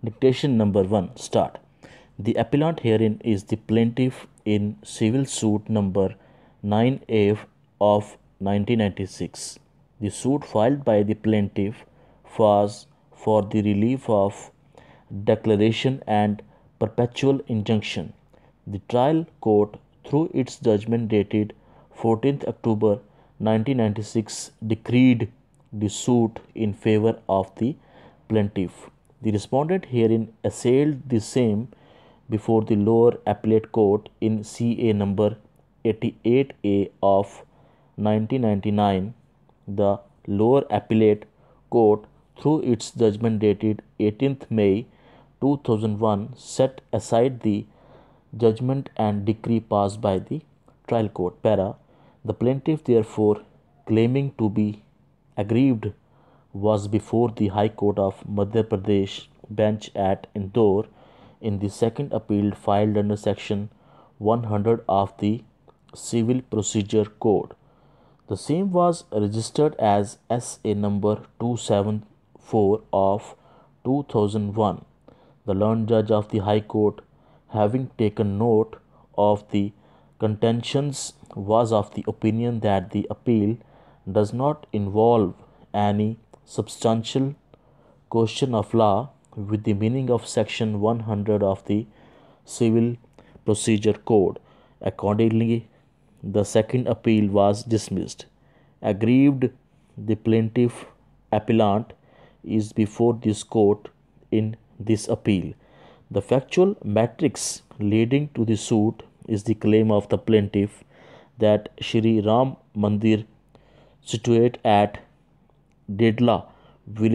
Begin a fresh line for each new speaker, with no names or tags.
Dictation number 1. Start. The appellant herein is the plaintiff in civil suit number 9A of 1996. The suit filed by the plaintiff was for the relief of declaration and perpetual injunction. The trial court, through its judgment dated 14th October 1996, decreed the suit in favor of the plaintiff. The respondent herein assailed the same before the lower appellate court in CA number 88A of 1999. The lower appellate court, through its judgment dated 18th May 2001, set aside the judgment and decree passed by the trial court. Para. The plaintiff, therefore, claiming to be aggrieved, was before the High Court of Madhya Pradesh bench at Indore in the second appeal filed under section 100 of the Civil Procedure Code. The same was registered as SA number 274 of 2001. The learned judge of the High Court, having taken note of the contentions, was of the opinion that the appeal does not involve any substantial question of law with the meaning of section 100 of the Civil Procedure Code. Accordingly, the second appeal was dismissed. Aggrieved, the plaintiff appellant is before this court in this appeal. The factual matrix leading to the suit is the claim of the plaintiff that Shri Ram Mandir, situate at Dedla village